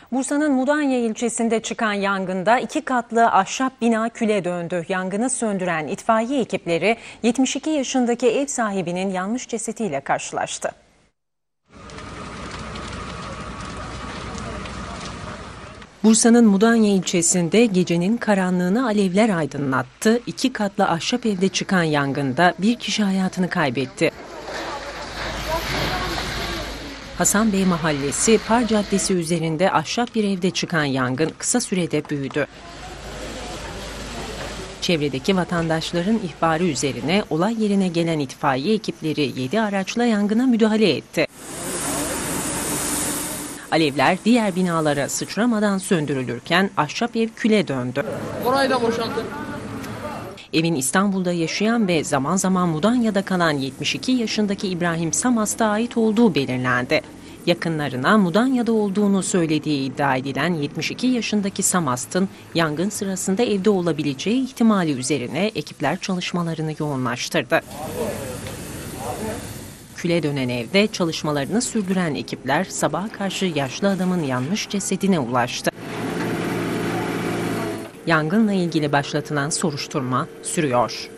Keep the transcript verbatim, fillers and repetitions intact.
Bursa'nın Mudanya ilçesinde çıkan yangında iki katlı ahşap bina küle döndü. Yangını söndüren itfaiye ekipleri yetmiş iki yaşındaki ev sahibinin yanmış cesediyle karşılaştı. Bursa'nın Mudanya ilçesinde gecenin karanlığını alevler aydınlattı. İki katlı ahşap evde çıkan yangında bir kişi hayatını kaybetti. Hasan Bey Mahallesi Par Caddesi üzerinde ahşap bir evde çıkan yangın kısa sürede büyüdü. Çevredeki vatandaşların ihbarı üzerine olay yerine gelen itfaiye ekipleri yedi araçla yangına müdahale etti. Alevler diğer binalara sıçramadan söndürülürken ahşap ev küle döndü. Orayı da boşaltın. Evin İstanbul'da yaşayan ve zaman zaman Mudanya'da kalan yetmiş iki yaşındaki İbrahim Samas'ta ait olduğu belirlendi. Yakınlarına Mudanya'da olduğunu söylediği iddia edilen yetmiş iki yaşındaki Samast'ın yangın sırasında evde olabileceği ihtimali üzerine ekipler çalışmalarını yoğunlaştırdı. Küle dönen evde çalışmalarını sürdüren ekipler sabaha karşı yaşlı adamın yanmış cesedine ulaştı. Yangınla ilgili başlatılan soruşturma sürüyor.